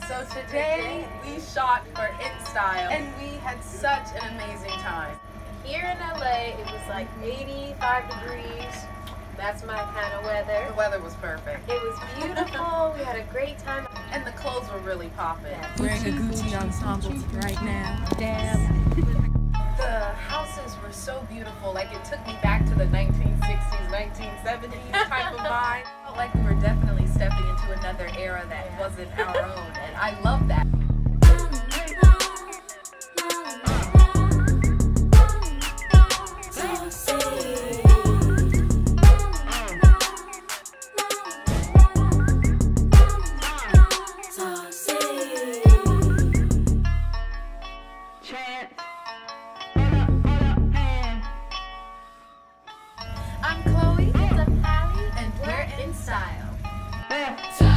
So today we shot for InStyle and we had such an amazing time. Here in LA, it was like 85 degrees. That's my kind of weather. The weather was perfect. It was beautiful. We had a great time. And the clothes were really popping. Wearing a Gucci ensemble right now. Damn. The houses were so beautiful. Like it took me back to the 1960s, 1970s type of vibe. I felt like we were definitely stepping into another era that wasn't our own. And I love that. I'm Chloe. And I'm Halle. And we're InStyle.